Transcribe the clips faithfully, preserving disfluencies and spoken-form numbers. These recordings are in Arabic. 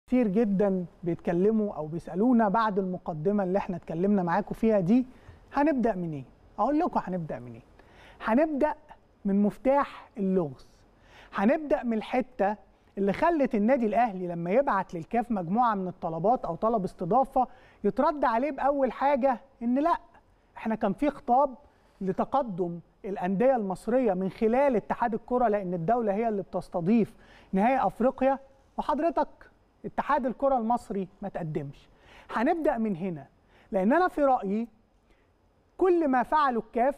كتير جدا بيتكلموا او بيسالونا بعد المقدمه اللي احنا اتكلمنا معاكم فيها دي هنبدا منين؟ اقول لكم هنبدا منين؟ هنبدا من مفتاح اللغز. هنبدا من الحته اللي خلت النادي الاهلي لما يبعت للكاف مجموعه من الطلبات او طلب استضافه يترد عليه باول حاجه ان لا، احنا كان في خطاب لتقدم الانديه المصريه من خلال اتحاد الكره، لان الدوله هي اللي بتستضيف نهائي افريقيا، وحضرتك اتحاد الكره المصري ما تقدمش. هنبدا من هنا، لان انا في رايي كل ما فعله الكاف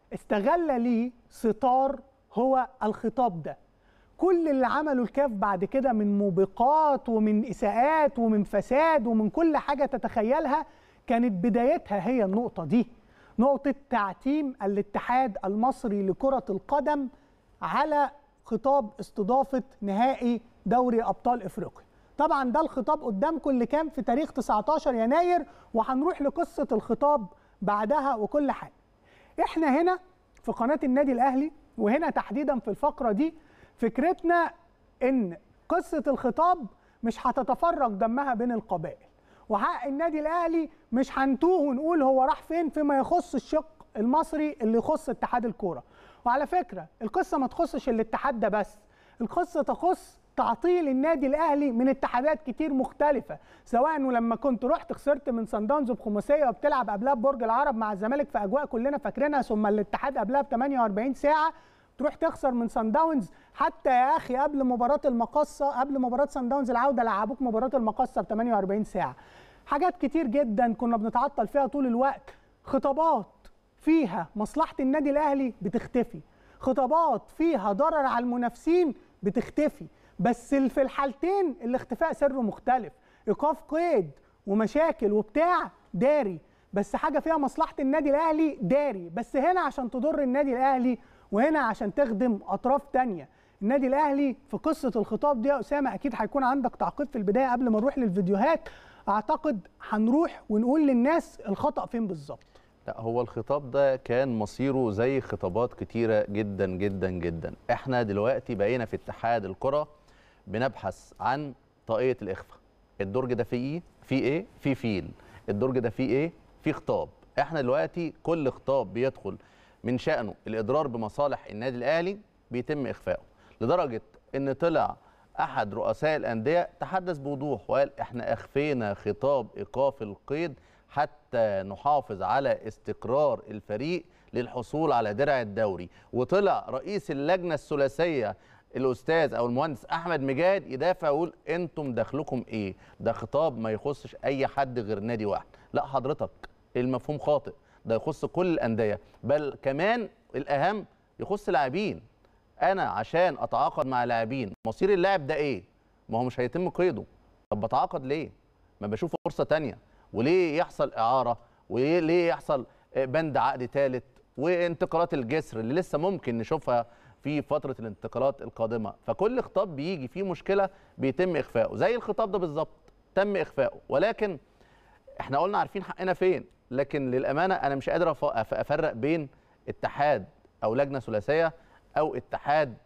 استغل ليه ستار هو الخطاب ده. كل اللي عمله الكاف بعد كده من موبقات ومن اساءات ومن فساد ومن كل حاجه تتخيلها كانت بدايتها هي النقطه دي، نقطه تعتيم الاتحاد المصري لكره القدم على خطاب استضافه نهائي دوري ابطال افريقيا. طبعا ده الخطاب قدامكم اللي كان في تاريخ تسعتاشر يناير، وهنروح لقصه الخطاب بعدها وكل حاجه. احنا هنا في قناه النادي الاهلي وهنا تحديدا في الفقره دي فكرتنا ان قصه الخطاب مش هتتفرق دمها بين القبائل، وحق النادي الاهلي مش هنتوه ونقول هو راح فين فيما يخص الشق المصري اللي يخص اتحاد الكوره. وعلى فكره القصه ما تخصش الاتحاد ده بس، القصه تخص تعطيل النادي الاهلي من اتحادات كتير مختلفه، سواء انه لما كنت رحت خسرت من صن داونز بخماسيه وبتلعب قبلها ببرج العرب مع الزمالك في اجواء كلنا فاكرينها، ثم الاتحاد قبلها ب ثمانية وأربعين ساعه تروح تخسر من صن داونز. حتى يا اخي قبل مباراه المقصه، قبل مباراه صن داونز العوده لعبوك مباراه المقصه ب ثمانية وأربعين ساعه. حاجات كتير جدا كنا بنتعطل فيها طول الوقت، خطابات فيها مصلحه النادي الاهلي بتختفي، خطابات فيها ضرر على المنافسين بتختفي، بس في الحالتين الاختفاء سره مختلف، ايقاف قيد ومشاكل وبتاع داري، بس حاجه فيها مصلحه النادي الاهلي داري، بس هنا عشان تضر النادي الاهلي وهنا عشان تخدم اطراف تانية. النادي الاهلي في قصه الخطاب دي يا اسامه اكيد هيكون عندك تعقيب في البدايه قبل ما نروح للفيديوهات، اعتقد هنروح ونقول للناس الخطا فين بالظبط. لا، هو الخطاب ده كان مصيره زي خطابات كتيره جدا جدا جدا. احنا دلوقتي بقينا في اتحاد الكره بنبحث عن طاقيه الاخفاء. الدرج ده فيه ايه؟ فيه ايه؟ فيه فيل. الدرج ده فيه ايه؟ فيه خطاب. احنا دلوقتي كل خطاب بيدخل من شأنه الإضرار بمصالح النادي الأهلي بيتم إخفائه، لدرجة إن طلع أحد رؤساء الأندية تحدث بوضوح وقال إحنا أخفينا خطاب إيقاف القيد حتى نحافظ على استقرار الفريق للحصول على درع الدوري. وطلع رئيس اللجنة الثلاثية الأستاذ أو المهندس أحمد مجاد يدافع ويقول أنتم دخلكم إيه؟ ده خطاب ما يخصش أي حد غير نادي واحد. لا حضرتك، المفهوم خاطئ، ده يخص كل الأندية، بل كمان الأهم يخص لاعبين. أنا عشان أتعاقد مع لاعبين مصير اللاعب ده إيه؟ ما هو مش هيتم قيده. طب بتعاقد ليه؟ ما بشوف فرصة تانية، وليه يحصل إعارة، وليه يحصل بند عقد ثالث، وانتقالات الجسر اللي لسه ممكن نشوفها في فترة الانتقالات القادمة. فكل خطاب بيجي فيه مشكلة بيتم إخفائه، زي الخطاب ده بالظبط تم إخفائه، ولكن احنا قلنا عارفين حقنا فين. لكن للأمانة أنا مش قادر أفرق بين اتحاد أو لجنة ثلاثية أو اتحاد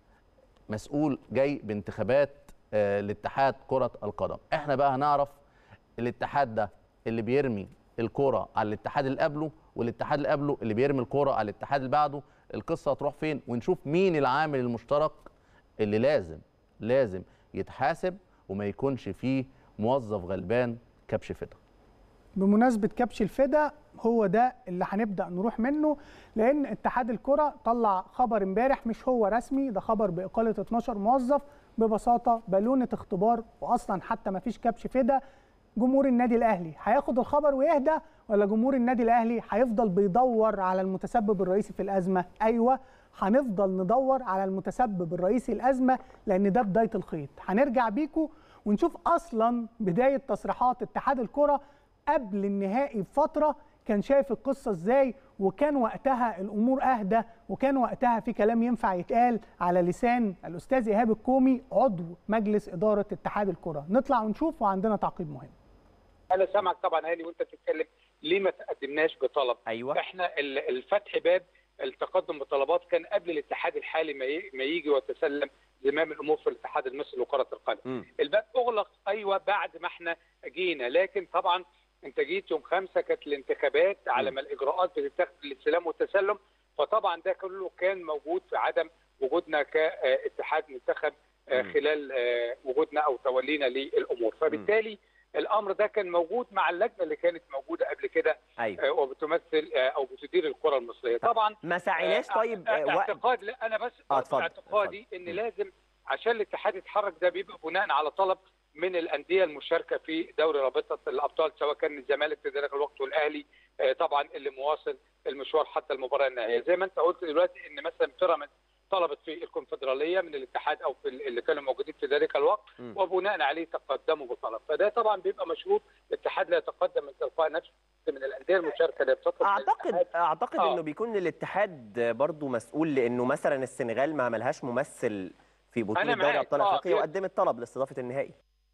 مسؤول جاي بانتخابات آه لاتحاد كرة القدم. احنا بقى هنعرف الاتحاد ده اللي بيرمي الكرة على الاتحاد اللي قبله، والاتحاد اللي قبله اللي بيرمي الكرة على الاتحاد اللي بعده. القصة هتروح فين؟ ونشوف مين العامل المشترك اللي لازم لازم يتحاسب وما يكونش فيه موظف غلبان كبش فدا. بمناسبة كبش الفدا هو ده اللي هنبدأ نروح منه، لأن اتحاد الكرة طلع خبر امبارح مش هو رسمي، ده خبر بإقالة اتناشر موظف، ببساطة بالونة اختبار، وأصلا حتى ما فيش كبش فدا. جمهور النادي الأهلي هياخد الخبر ويهدى، ولا جمهور النادي الأهلي هيفضل بيدور على المتسبب الرئيسي في الأزمة؟ أيوة، هنفضل ندور على المتسبب الرئيسي الأزمة، لأن ده بداية الخيط. هنرجع بيكو ونشوف أصلا بداية تصريحات اتحاد الكرة قبل النهائي بفترة كان شايف القصة ازاي، وكان وقتها الامور اهدى، وكان وقتها في كلام ينفع يتقال على لسان الاستاذ ايهاب الكومي عضو مجلس ادارة اتحاد الكرة. نطلع ونشوف وعندنا تعقيب مهم. انا سامعك طبعا هاني وانت بتتكلم، ليه ما تقدمناش بطلب؟ ايوه احنا الفتح باب التقدم بطلبات كان قبل الاتحاد الحالي ما يجي وتسلم زمام الامور في الاتحاد المصري لكره القدم. الباب اغلق ايوه بعد ما احنا جينا، لكن طبعا انت جيت يوم خمسة كانت الانتخابات على ما الاجراءات بتتخذ للاستلام والتسلم، فطبعا ده كله كان موجود في عدم وجودنا كاتحاد منتخب خلال وجودنا او تولينا للامور، فبالتالي الامر ده كان موجود مع اللجنه اللي كانت موجوده قبل كده. أيوة. وبتمثل او بتدير الكره المصريه. طبعا ما سعيناش. طيب اعتقاد لا انا بس آه اعتقادي ان لازم عشان الاتحاد يتحرك ده بيبقى بناء على طلب من الانديه المشاركه في دوري رابطه الابطال، سواء كان الزمالك في ذلك الوقت والاهلي طبعا اللي مواصل المشوار حتى المباراه النهائيه. زي ما انت قلت دلوقتي ان مثلا بيراميدز طلبت في الكونفدراليه من الاتحاد او في اللي كانوا موجودين في ذلك الوقت م. وبناء عليه تقدموا بطلب، فده طبعا بيبقى مشروط. الاتحاد لا يتقدم من تلقاء نفسه من الانديه المشاركه اللي بتطلب. اعتقد اعتقد آه. انه بيكون للاتحاد برضه مسؤول، لانه مثلا السنغال ما عملهاش ممثل في بطوله دوري ابطال آه. افريقيا وقدمت طلب لاستضافه النهائي.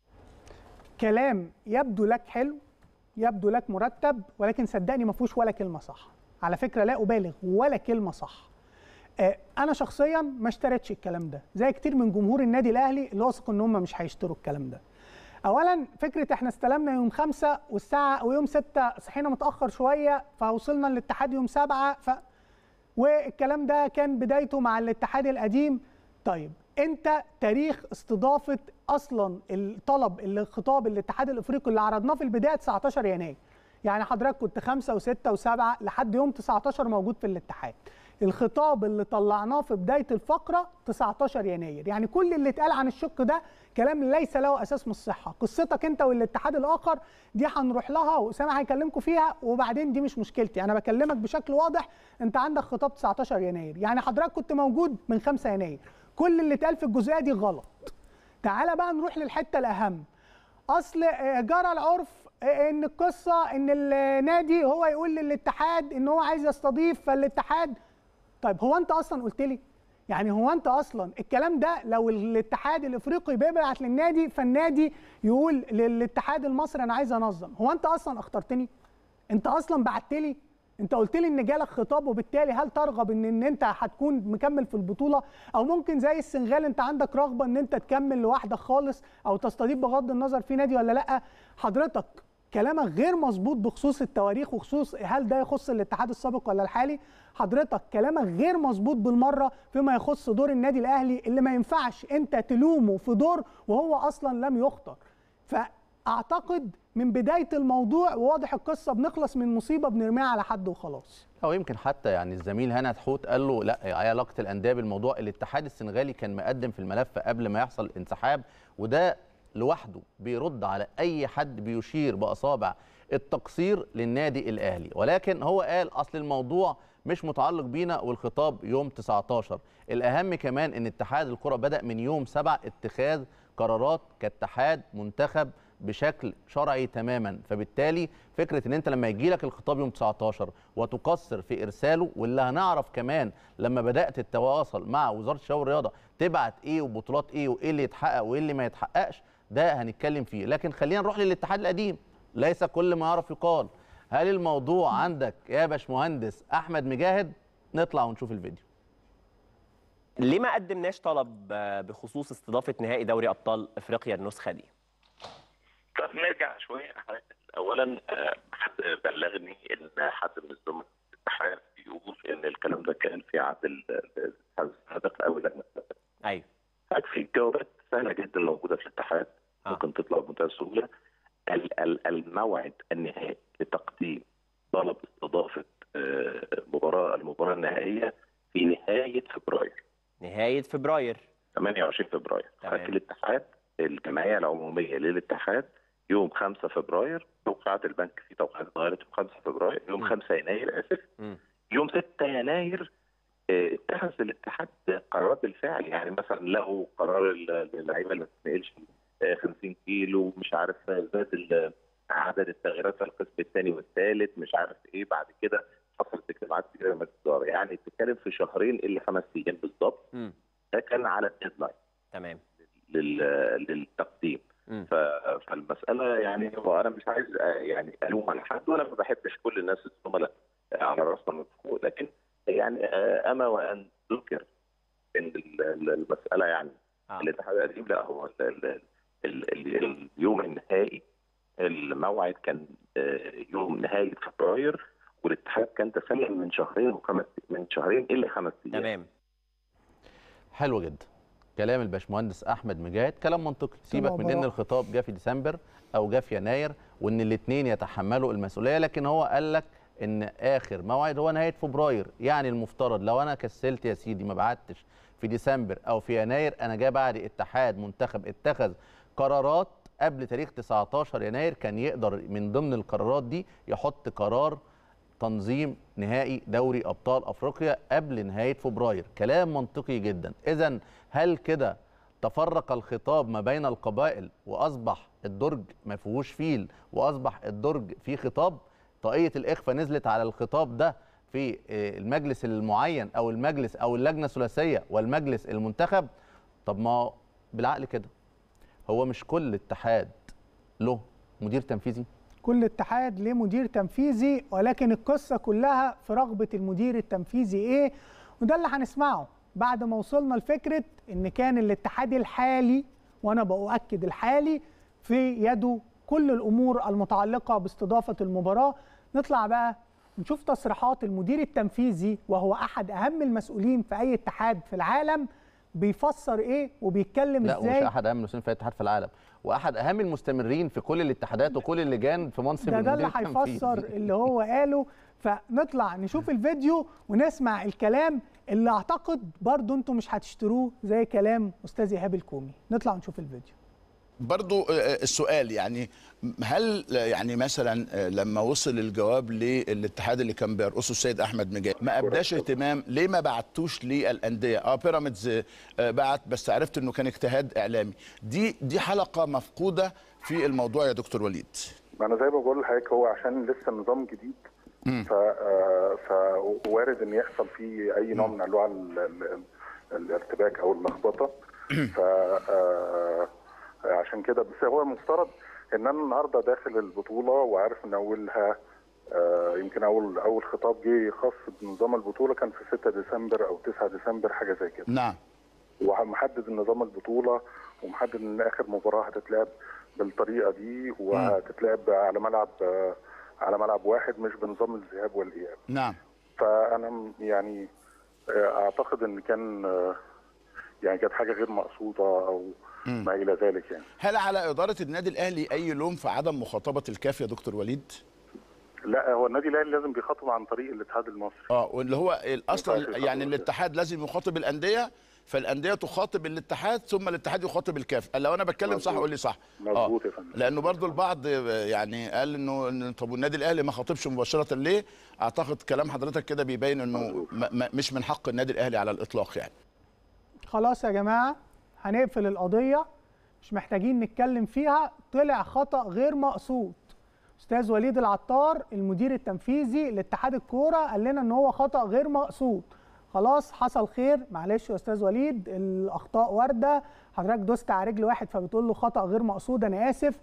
كلام يبدو لك حلو، يبدو لك مرتب، ولكن صدقني ما فيهوش ولا كلمه صح. على فكره لا ابالغ، ولا كلمه صح. انا شخصيا ما اشتريتش الكلام ده زي كتير من جمهور النادي الاهلي اللي واثق ان هم مش هيشتروا الكلام ده. اولا فكره احنا استلمنا يوم خمسة والساعه ويوم ستة صحينا متاخر شويه فوصلنا للاتحاد يوم سبعة ف... والكلام ده كان بدايته مع الاتحاد القديم. طيب انت تاريخ استضافه اصلا الطلب اللي خطاب الاتحاد الافريقي اللي عرضناه في البدايه تسعتاشر يناير، يعني حضرتك كنت خمسة وستة وسبعة لحد يوم تسعتاشر موجود في الاتحاد. الخطاب اللي طلعناه في بدايه الفقره تسعتاشر يناير، يعني كل اللي اتقال عن الشق ده كلام ليس له اساس من الصحه. قصتك انت والاتحاد الاخر دي هنروح لها واسامه هيكلمكم فيها، وبعدين دي مش مشكلتي، انا بكلمك بشكل واضح. انت عندك خطاب تسعتاشر يناير، يعني حضرتك كنت موجود من خمسة يناير. كل اللي اتقال في الجزئيه دي غلط. تعالى بقى نروح للحته الاهم. اصل جرى العرف ان القصه ان النادي هو يقول للاتحاد ان هو عايز يستضيف، فالاتحاد طيب هو انت اصلا قلت لي؟ يعني هو انت اصلا الكلام ده لو الاتحاد الافريقي بيبعت للنادي فالنادي يقول للاتحاد المصري انا عايز انظم، هو انت اصلا اخترتني؟ انت اصلا بعت لي؟ انت قلت لي ان جالك خطاب، وبالتالي هل ترغب ان ان انت هتكون مكمل في البطوله، او ممكن زي السنغال انت عندك رغبه ان انت تكمل لوحدك خالص او تستضيف بغض النظر في نادي ولا لا؟ حضرتك كلامك غير مظبوط بخصوص التواريخ وخصوص هل ده يخص الاتحاد السابق ولا الحالي. حضرتك كلامك غير مظبوط بالمره فيما يخص دور النادي الاهلي اللي ما ينفعش انت تلومه في دور وهو اصلا لم يخطر. فاعتقد من بدايه الموضوع وواضح القصه بنخلص من مصيبه بنرميها على حد وخلاص. او يمكن حتى يعني الزميل هنا تحوت قال له لا، ايه علاقه الانديه بالموضوع؟ الاتحاد السنغالي كان مقدم في الملف قبل ما يحصل الانسحاب، وده لوحده بيرد على اي حد بيشير باصابع التقصير للنادي الاهلي. ولكن هو قال اصل الموضوع مش متعلق بينا والخطاب يوم تسعتاشر. الاهم كمان ان اتحاد الكره بدا من يوم سبعة اتخاذ قرارات كاتحاد منتخب بشكل شرعي تماما، فبالتالي فكره ان انت لما يجي لك الخطاب يوم تسعتاشر وتقصر في ارساله، واللي هنعرف كمان لما بدات تتواصل مع وزاره الشباب والرياضه تبعت ايه وبطولات ايه وايه اللي يتحقق وايه اللي ما يتحققش، ده هنتكلم فيه. لكن خلينا نروح للاتحاد القديم، ليس كل ما يعرف يقال. هل الموضوع عندك يا باشمهندس احمد مجاهد؟ نطلع ونشوف الفيديو. ليه ما قدمناش طلب بخصوص استضافه نهائي دوري ابطال افريقيا النسخه دي؟ طب نرجع شويه. اولا حد بلغني ان حد من الزملاء في الاتحاد بيقول ان الكلام ده كان في عهد الاتحاد السابق او لجنه السابقه. ايوه. في جوابات سهله جدا موجوده في الاتحاد آه. ممكن تطلع بمنتهى السهوله. الموعد النهائي لتقديم طلب استضافه مباراه المباراه النهائيه في نهايه فبراير. نهايه فبراير ثمانية وعشرين فبراير. لكن الاتحاد الجمعيه العموميه للاتحاد يوم خمسة فبراير، توقعات البنك في توقعات اتغيرت يوم خمسة فبراير، يوم م. خمسة يناير اسف م. يوم ستة يناير اتخذ الاتحاد قرارات بالفعل. يعني مثلا له قرار اللعيبه اللي ما تتنقلش خمسين كيلو، مش عارف زاد عدد التغييرات في القسم الثاني والثالث، مش عارف ايه. بعد كده حصلت اجتماعات كبيره مجلس الاداره، يعني بتتكلم في شهرين الا خمس ايام بالظبط. ده كان على الديدلاين تمام للتقديم. فالمساله يعني هو انا مش عايز يعني الوم على حد، وانا ما بحبش كل الناس الزملاء على راسنا من فوق، لكن يعني اما وان ذكر ان المساله يعني آه. الاتحاد القديم لا هو ال ال ال ال اليوم النهائي الموعد كان يوم نهايه فبراير، والاتحاد كان تسلم من شهرين وخمس من شهرين الى خمس ايام. تمام. حلو جدا كلام الباشمهندس احمد مجاهد، كلام منطقي. سيبك من ان الخطاب جه في ديسمبر او جه في يناير وان الاثنين يتحملوا المسؤوليه، لكن هو قال لك ان اخر موعد هو نهايه فبراير. يعني المفترض لو انا كسلت يا سيدي ما بعتش في ديسمبر او في يناير، انا جاي بعد اتحاد منتخب اتخذ قرارات قبل تاريخ تسعتاشر يناير، كان يقدر من ضمن القرارات دي يحط قرار تنظيم نهائي دوري ابطال افريقيا قبل نهايه فبراير. كلام منطقي جدا. اذا هل كده تفرق الخطاب ما بين القبائل واصبح الدرج ما فيهوش فيل واصبح الدرج فيه خطاب؟ طاقيه الاخفاء نزلت على الخطاب ده في المجلس المعين او المجلس او اللجنه الثلاثيه والمجلس المنتخب. طب ما بالعقل كده، هو مش كل اتحاد له مدير تنفيذي؟ كل اتحاد ليه مدير تنفيذي، ولكن القصه كلها في رغبه المدير التنفيذي ايه، وده اللي هنسمعه بعد ما وصلنا لفكره ان كان الاتحاد الحالي، وانا باؤكد الحالي، في يده كل الامور المتعلقه باستضافه المباراه. نطلع بقى نشوف تصريحات المدير التنفيذي وهو احد اهم المسؤولين في اي اتحاد في العالم، بيفسر ايه وبيتكلم لا ازاي. لا، مش احد اهم المسؤولين في اي اتحاد في العالم، واحد اهم المستمرين في كل الاتحادات وكل اللجان في منصب المدير التنفيذي. ده اللي هيفسر اللي هو قاله. فنطلع نشوف الفيديو ونسمع الكلام اللي اعتقد برضو انتم مش هتشتروه زي كلام استاذ ايهاب الكومي. نطلع نشوف الفيديو. برضو السؤال يعني هل يعني مثلا لما وصل الجواب للاتحاد اللي كان بيرقصه السيد احمد مجاهد ما ابداش اهتمام؟ ليه ما بعتوش للانديه؟ اه بيراميدز بعت، بس عرفت انه كان اجتهاد اعلامي. دي دي حلقه مفقوده في الموضوع يا دكتور وليد. ما انا زي ما بقول لحضرتك، هو عشان لسه النظام جديد ف فوارد ان يحصل فيه اي نوع من انواع الارتباك او اللخبطه. ف عشان كده بس هو المفترض ان انا النهارده داخل البطوله وعارف ان اولها آه يمكن اول اول خطاب جه خاص بنظام البطوله كان في ستة ديسمبر او تسعة ديسمبر حاجه زي كده. نعم. ومحدد نظام البطوله ومحدد ان اخر مباراه هتتلعب بالطريقه دي وهتتلعب على ملعب آه على ملعب واحد مش بنظام الذهاب والاياب. نعم. فانا يعني آه اعتقد ان كان آه يعني كانت حاجه غير مقصوده او مم. ما الى ذلك يعني. هل على اداره النادي الاهلي اي لوم في عدم مخاطبه الكاف يا دكتور وليد؟ لا، هو النادي الاهلي لازم بيخاطب عن طريق الاتحاد المصري. اه واللي هو اصلا يعني الاتحاد لازم يخاطب الانديه، فالانديه تخاطب الاتحاد ثم الاتحاد يخاطب الكاف. لو انا بتكلم صح قول لي صح. مظبوط يا فندم. لانه برضو البعض يعني قال انه طب والنادي الاهلي ما خاطبش مباشره ليه؟ اعتقد كلام حضرتك كده بيبين انه مش من حق النادي الاهلي على الاطلاق يعني. خلاص يا جماعه هنقفل القضيه، مش محتاجين نتكلم فيها. طلع خطأ غير مقصود. استاذ وليد العطار المدير التنفيذي لاتحاد الكوره قال لنا ان هو خطأ غير مقصود. خلاص حصل خير، معلش يا استاذ وليد، الاخطاء وارده، حضرتك دوست على رجل واحد فبتقول له خطأ غير مقصود، انا اسف.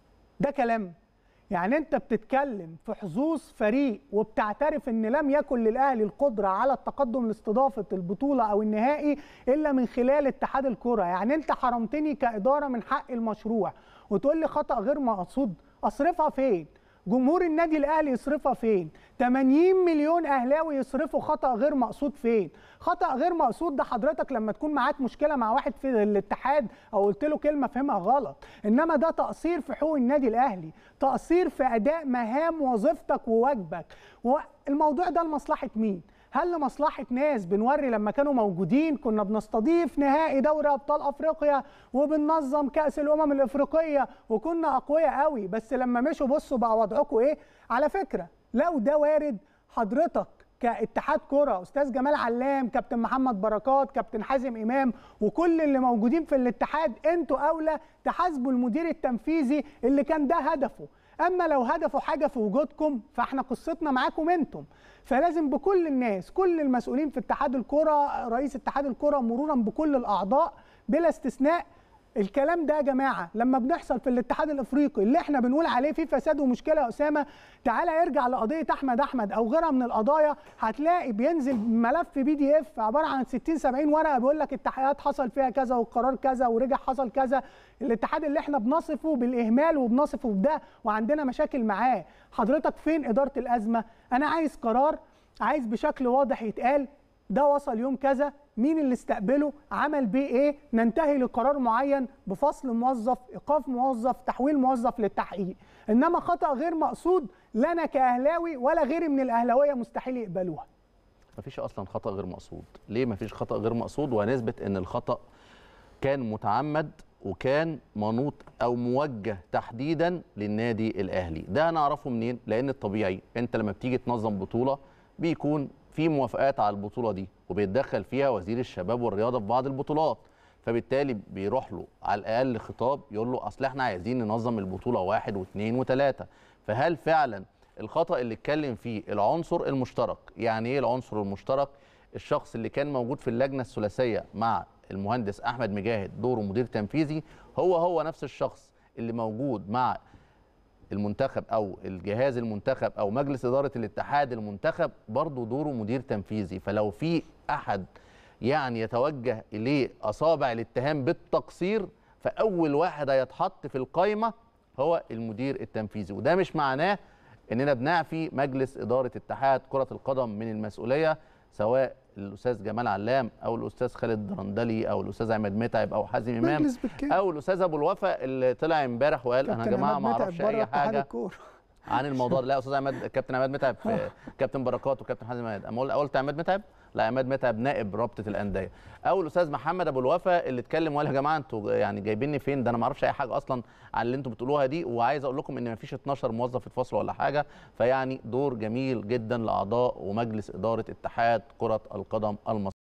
ده كلام يعني انت بتتكلم في حظوظ فريق وبتعترف ان لم يكن للاهلي القدره على التقدم لاستضافه البطوله او النهائي الا من خلال اتحاد الكره. يعني انت حرمتني كاداره من حق المشروع وتقول لي خطأ غير مقصود. اصرفها فين؟ جمهور النادي الاهلي يصرفها فين؟ ثمانين مليون اهلاوي يصرفوا خطأ غير مقصود فين؟ خطأ غير مقصود ده حضرتك لما تكون معاك مشكله مع واحد في الاتحاد او قلت له كلمه فهمها غلط، انما ده تقصير في حقوق النادي الاهلي، تقصير في اداء مهام وظيفتك وواجبك. والموضوع ده لمصلحه مين؟ هل لمصلحه ناس بنوري لما كانوا موجودين كنا بنستضيف نهائي دوري ابطال افريقيا وبننظم كاس الامم الافريقيه وكنا اقوياء قوي، بس لما مشوا بصوا بقى وضعكم ايه؟ على فكره لو ده وارد، حضرتك كاتحاد كره استاذ جمال علام، كابتن محمد بركات، كابتن حازم امام، وكل اللي موجودين في الاتحاد، انتوا اولى تحاسبوا المدير التنفيذي اللي كان ده هدفه. اما لو هدفوا حاجه في وجودكم فاحنا قصتنا معاكم انتم. فلازم بكل الناس، كل المسؤولين في اتحاد الكره، رئيس اتحاد الكره مرورا بكل الاعضاء بلا استثناء، الكلام ده يا جماعه لما بنحصل في الاتحاد الافريقي اللي احنا بنقول عليه فيه فساد ومشكله يا اسامه، تعالى ارجع لقضيه احمد احمد او غيرها من القضايا، هتلاقي بينزل ملف بي دي اف عباره عن ستين سبعين ورقه بيقول لك التحقيقات حصل فيها كذا والقرار كذا ورجع حصل كذا. الاتحاد اللي احنا بنصفه بالاهمال وبنصفه بده وعندنا مشاكل معاه، حضرتك فين اداره الازمه؟ انا عايز قرار، عايز بشكل واضح يتقال ده وصل يوم كذا، مين اللي استقبله، عمل بيه ايه، ننتهي لقرار معين بفصل موظف، ايقاف موظف، تحويل موظف للتحقيق. انما خطأ غير مقصود لا انا كاهلاوي ولا غيري من الاهلاويه مستحيل يقبلوها. مفيش اصلا خطأ غير مقصود. ليه مفيش خطأ غير مقصود؟ وهنثبت ان الخطأ كان متعمد وكان منوط او موجه تحديدا للنادي الاهلي. ده هنعرفه منين؟ لان الطبيعي انت لما بتيجي تنظم بطوله بيكون في موافقات على البطوله دي وبيتدخل فيها وزير الشباب والرياضه في بعض البطولات، فبالتالي بيروح له على الاقل خطاب يقول له اصل احنا عايزين ننظم البطوله واحد واثنين وثلاثه. فهل فعلا الخطا اللي اتكلم فيه العنصر المشترك؟ يعني ايه العنصر المشترك؟ الشخص اللي كان موجود في اللجنه الثلاثيه مع المهندس احمد مجاهد دوره مدير تنفيذي هو هو نفس الشخص اللي موجود مع المنتخب او الجهاز المنتخب او مجلس اداره الاتحاد المنتخب برضه دوره مدير تنفيذي. فلو في احد يعني يتوجه اليه اصابع الاتهام بالتقصير فاول واحد هيتحط في القائمه هو المدير التنفيذي. وده مش معناه اننا بنعفي مجلس اداره اتحاد كره القدم من المسؤوليه، سواء الاستاذ جمال علام او الاستاذ خالد درندلي او الاستاذ عماد متعب او حازم امام او الاستاذ ابو الوفا اللي طلع امبارح وقال انا يا جماعه ما اعرفش اي حاجه عن الموضوع ده. لا استاذ عماد، كابتن عماد متعب في كابتن بركات وكابتن حازم امام. اما قلت عماد متعب، لا عماد متعب نائب رابطه الانديه. او الاستاذ محمد ابو الوفا اللي اتكلم وقال يا جماعه انتوا يعني جايبيني فين؟ ده انا ما اعرفش اي حاجه اصلا عن اللي انتوا بتقولوها دي، وعايز اقول لكم ان ما فيش اتناشر موظف اتفصلوا ولا حاجه. فيعني دور جميل جدا لاعضاء ومجلس اداره اتحاد كره القدم المصري.